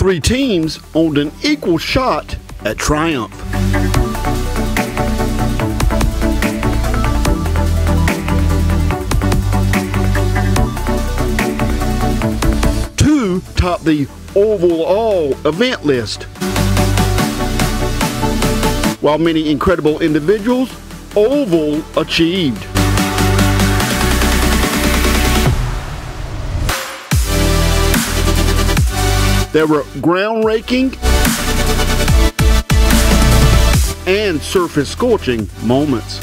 three teams owned an equal shot at triumph. Two topped the Oval All event list, while many incredible individuals Oval achieved. There were ground-raking and surface scorching moments.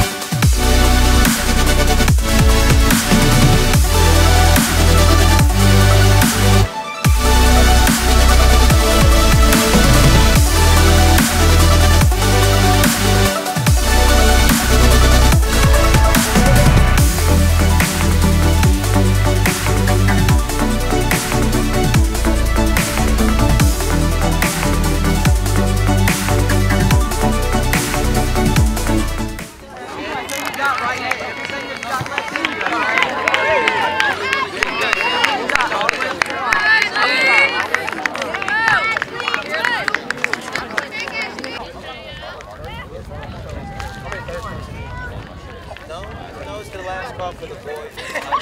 For the boys.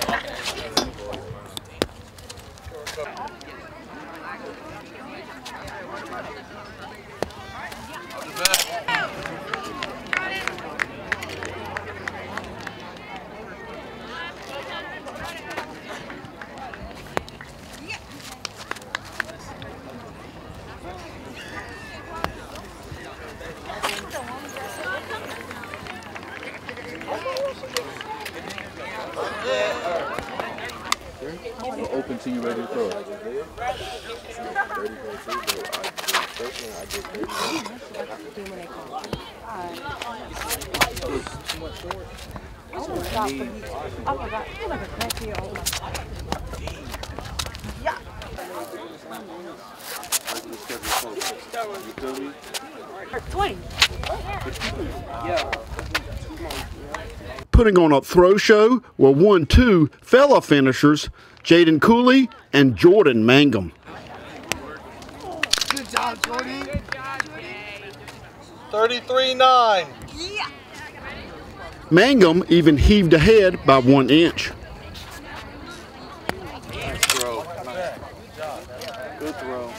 Open till you ready to throw. Putting on a throw show were 1-2 fella finishers, Jaden Cooley and Jordan Mangum. Good job, Jordan. 33-9. Yeah. Mangum even heaved ahead by 1 inch. Nice throw. Good throw.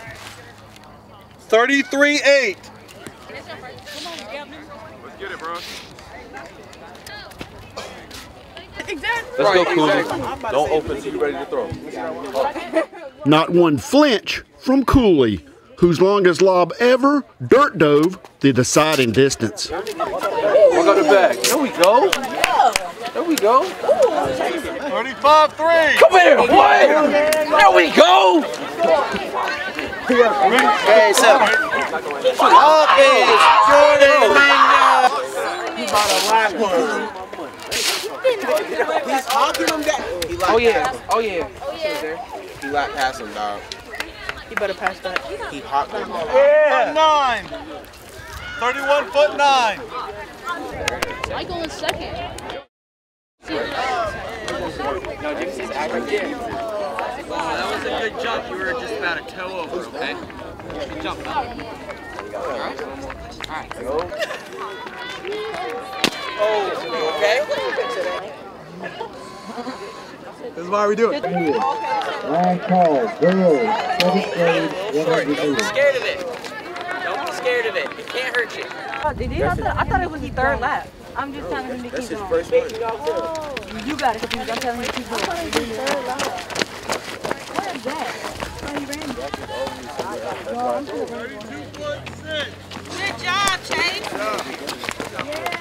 33-8. Let's get it, bro. Exactly. Let's go, Cooley. Don't open till you're ready to throw. Not one flinch from Cooley, whose longest lob ever dirt dove the deciding distance. Walk out the back. There we go. There we go. 35-3. Come here. What? There we go. Hey, so up is Jordan Mangum. He bought a live one. He's hawking him down. Oh yeah. Oh yeah. He like pass him, dog. You better pass that. He hawked him. Yeah. 9. 31'9". Michael in second. No, Jimmy says aggregate. That was a good jump. You were just about a toe over, okay? Good jump. Alright? Alright. Oh, okay. This is why we do it. Last call, girls, 7th grade, Don't be scared of it. Don't be scared of it. It can't hurt you. Oh, did he? I thought it was the third lap. I'm just telling him to keep going. First one. You got it confused. I'm telling him to keep going. What is that? Oh, he ran. No, I'm sure. 32.6. Good job, Chase. Yeah.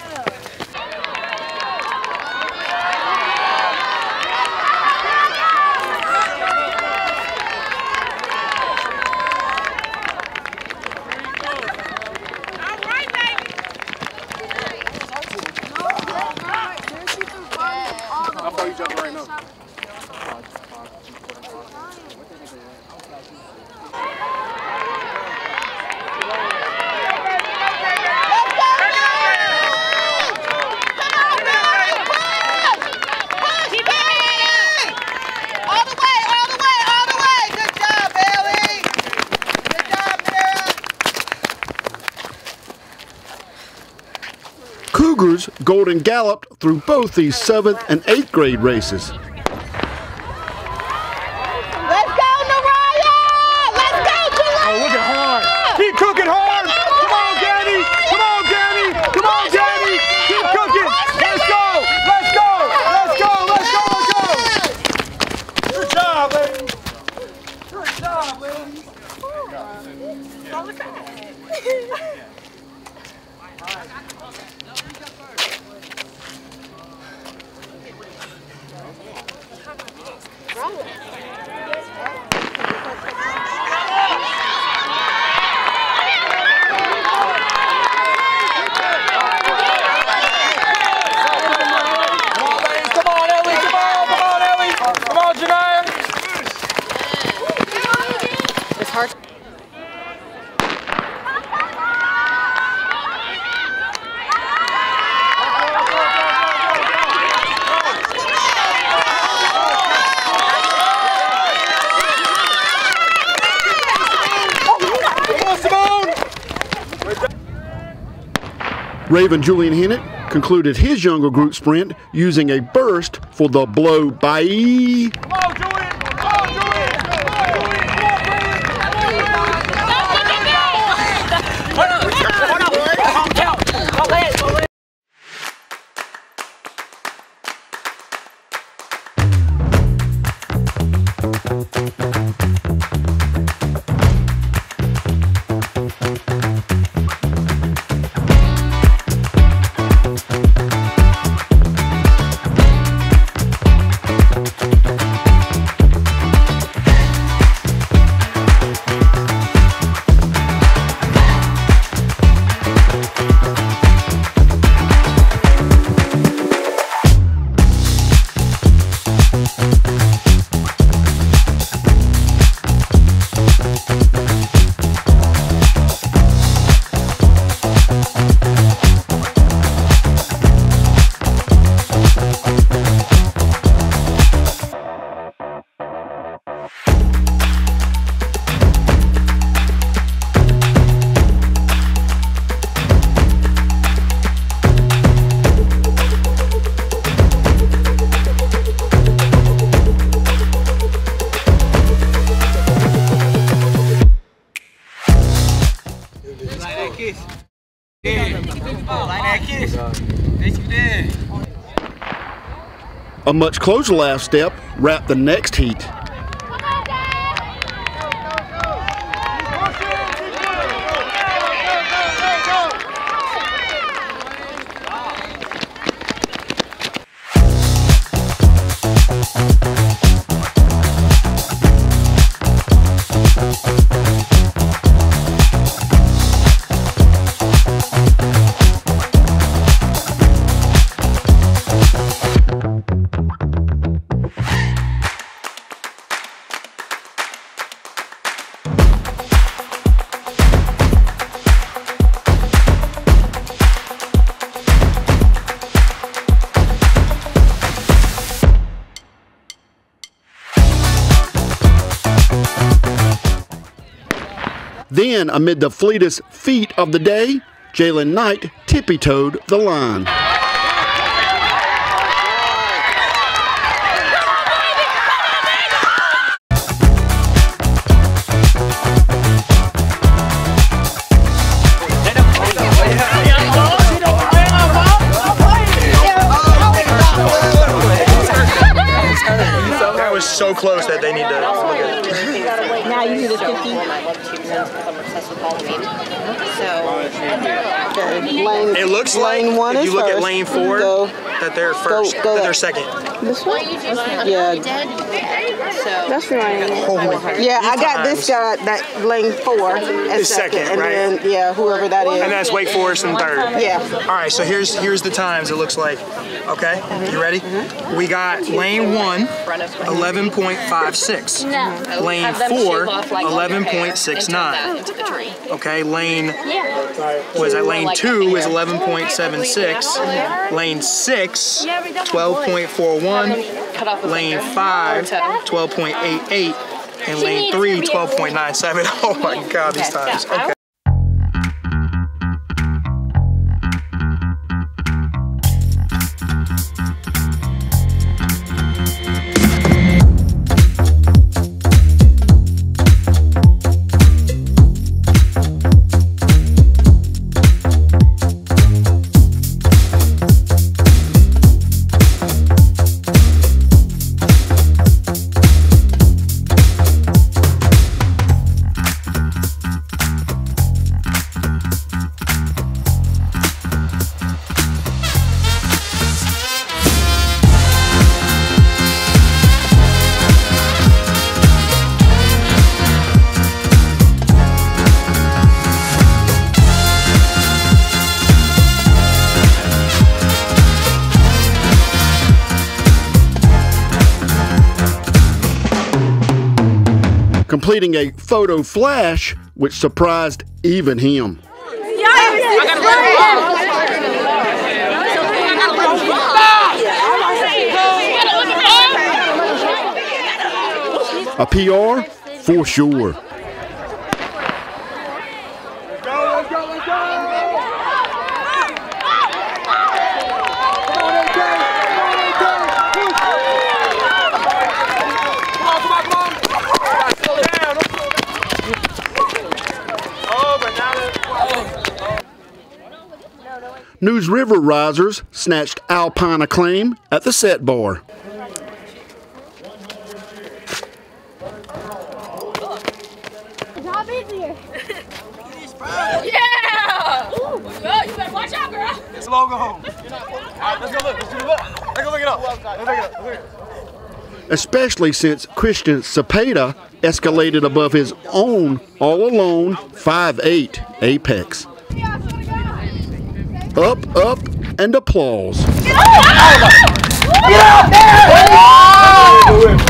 How far are you jumping right now? Cougars Golden galloped through both these 7th and 8th grade races. Let's go, Naraya! Let's go, Julia! Oh, look at hard. Keep cooking hard. Come on, Danny. Come on, Danny. Come on, Danny. Keep cooking. Let's go. Let's go. Let's go. Let's go. Let's go. Good job, ladies. Good job, ladies. Raven Julian Hennett concluded his younger group sprint using a burst for the blow by. Come on, Julian! Come on, Julian! Come on, Julian! A much closer last step wrapped the next heat. Then, amid the fleetest feat of the day, Jalen Knight tippy-toed the line. That was so close that they need to look at it. Now you need a 50. I'm obsessed with Halloween. So, Lane, It looks like lane one if is you look first. at lane 4 that they're first, go that there. they're second. This one? yeah. So, That's right. Yeah, I got this guy, that lane 4 as Is second, and right? then, yeah, whoever that is. And that's Wake Forest in third. Yeah. All right, so here's the times it looks like. Okay, you ready? We got lane 1, 11.56. Lane 4, 11.69. Okay, lane lane 2 is 11.76. Lane 6, 12.41. Lane 5, 12.88. And lane 3, 12.97. Oh my God, these times. Okay. completing a photo flash which surprised even him. A PR for sure. News River Risers snatched Alpine acclaim at the set bar. Yeah! Ooh, girl, you better watch out, girl. It's a long go home. All right, let's go look. Let's do the look. Let's go look it up. Let's look it up. Especially since Christian Cepeda escalated above his own all-alone 5'8" apex. Up, up, and applause. Get out there!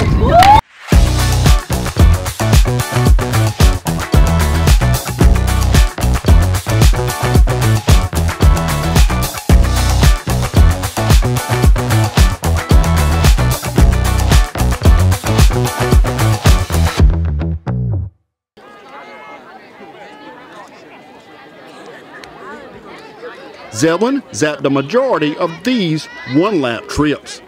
Zebulon zapped the majority of these one-lap trips.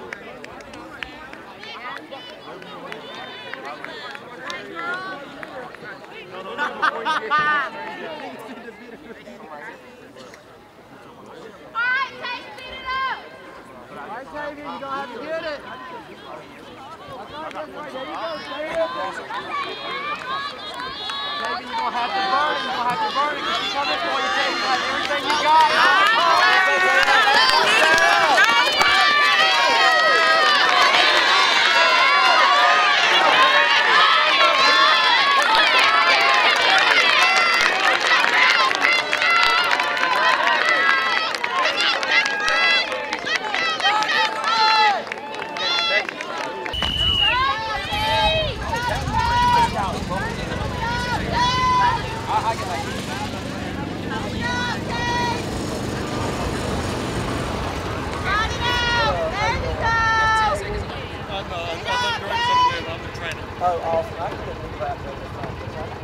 Oh, awesome. I can get a clap there this time.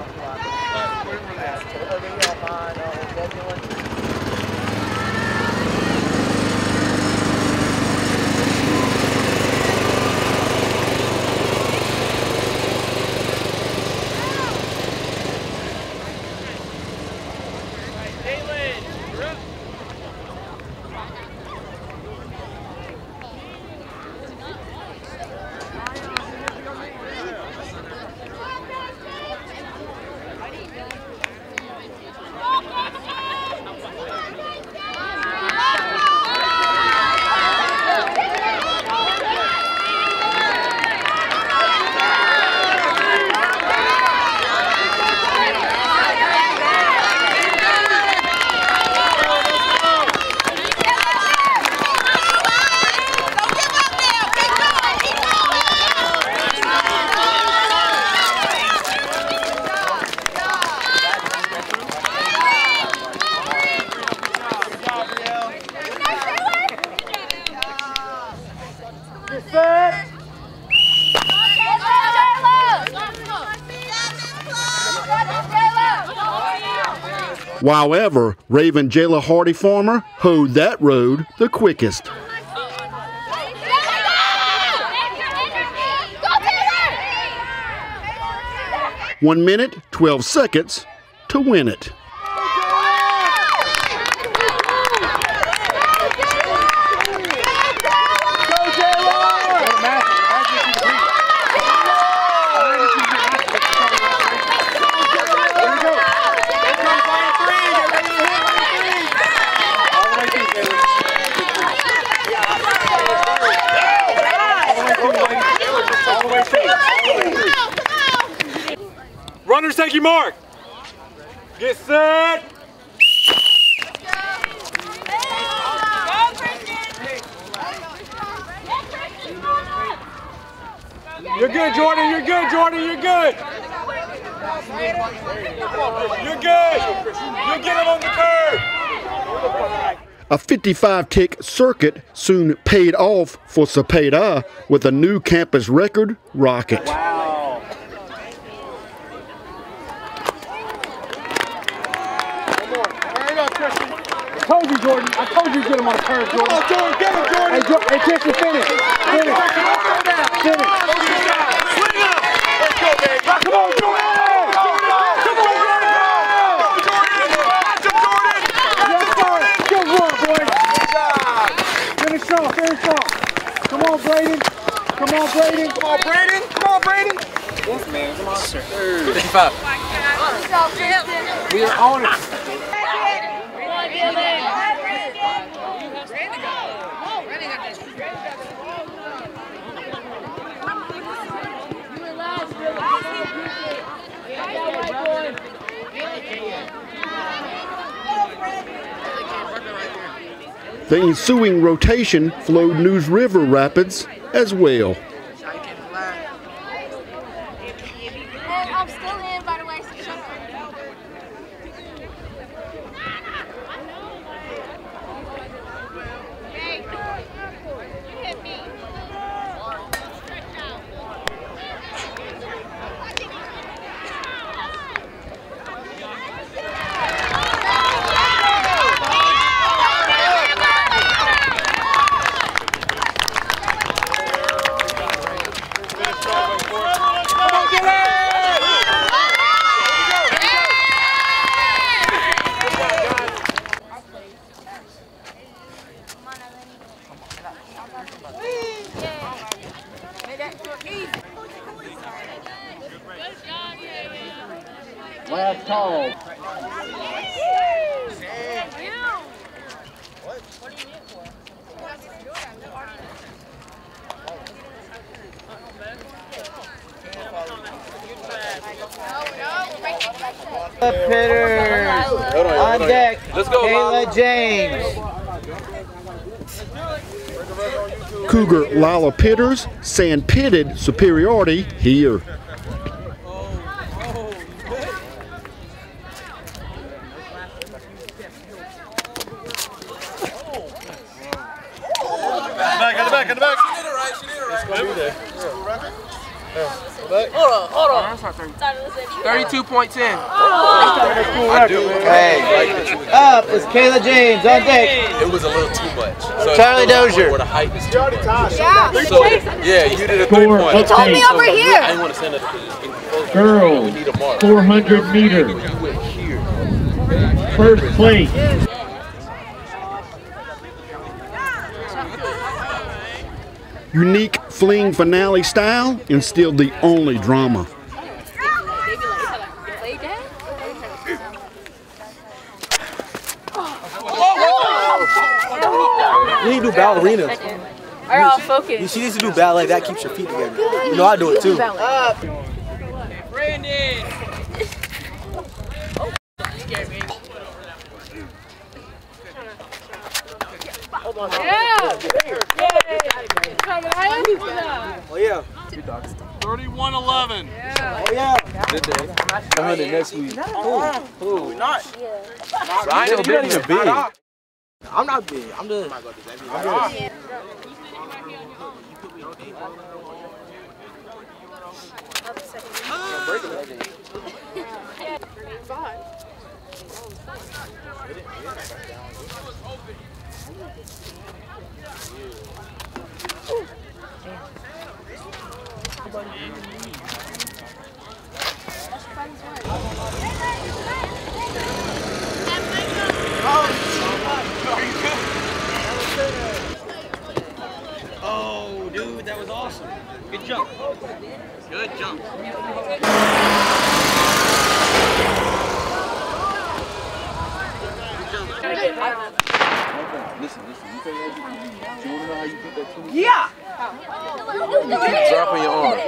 However, Raven Jayla Hardy Farmer hoed that road the quickest. 1 minute, 12 seconds to win it. Runners, take your mark. Get set. You're good, Jordan. You're good, Jordan. You're good. You're good. You get him on the curve. A 55-tick circuit soon paid off for Cepeda with a new campus record rocket. Wow. I told you, Jordan. I told you to get him on the curve, Jordan. Come on, Jordan. Get him, Jordan. Hey, Christian, finish. Finish. Finish. Swing up. Let's go, baby. Come on, Jordan. Finish off. Come on, Braden. Come on, Braden. Come on, Braden. Come on, Braden. Yes, man. Come on, sir. 55. We are on it. The ensuing rotation flowed News River Rapids as well. I'm still in, by the way. Hey, you hit me. Last call. Hitters on deck. Let's go, Kayla James. Cougar Lila Pitters sand-pitted superiority here. Back in the back. She did it right. It's going to be there. Hold on. 32.10. Hey, up is Kayla James on deck. It was a little too much. So Charlie Dozier. Where the height is too much. Yeah. So, yeah, you did a 3-point. He told me over here. I didn't want to send it. Girls, 400 meters. First place. Unique fling finale style instilled the only drama. You need to do ballerinas. Alright, I'll focus. She needs to do ballet. That keeps your feet together. You know I do it too. Brandon. Oh yeah. 31-11. Oh yeah. Good day. 100 next week. Who? Not. I ain't not even big. I'm not big. I'm just. Oh, dude, that was awesome. Good jump. Good jump. Listen. You say that. Do you want to know how you beat that 20? Yeah. Keep dropping your arm.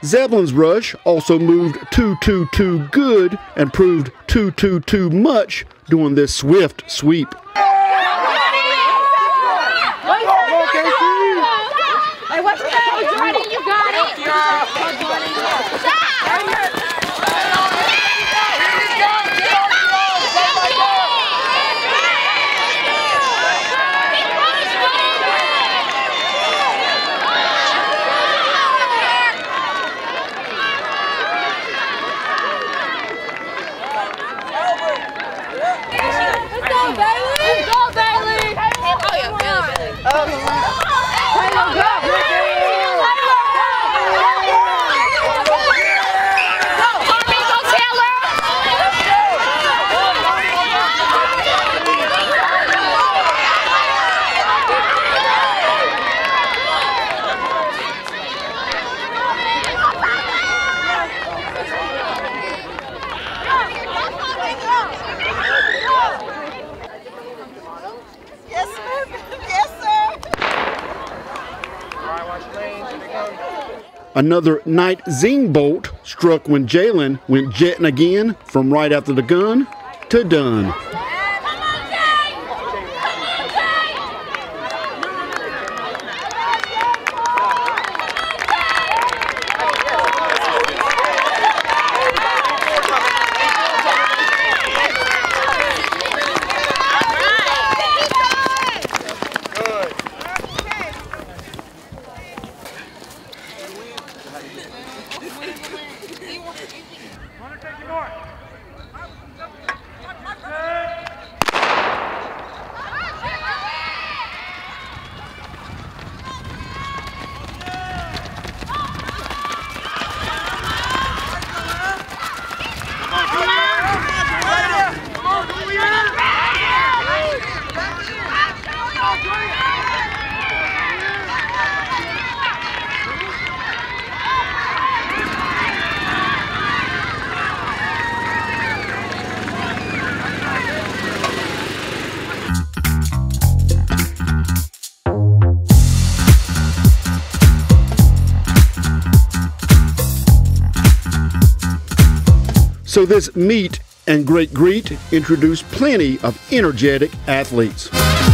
Zebulon's rush also moved 2-2-2 good and proved 2-2-2 much during this swift sweep. Hey, what's that? Jordan, you got it. Another night zing bolt struck when Jalen went jetting again from right after the gun to done. So this meet and great greet introduced plenty of energetic athletes.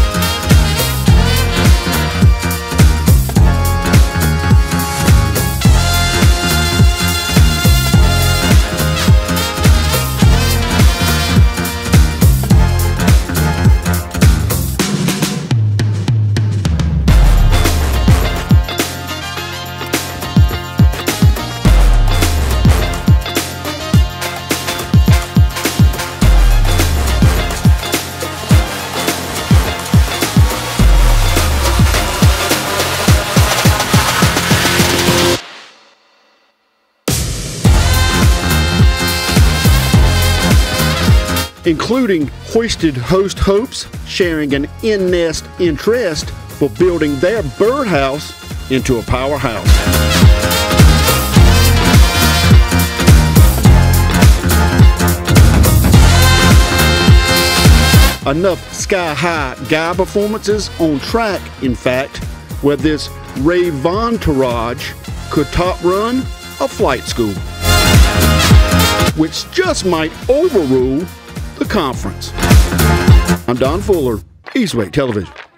Including hoisted host hopes sharing an in-nest interest for building their birdhouse into a powerhouse. Enough sky-high guy performances on track, in fact, where this Ray Von Tourage could top run a flight school, which just might overrule the conference. I'm Don Fuller, Eastway Television.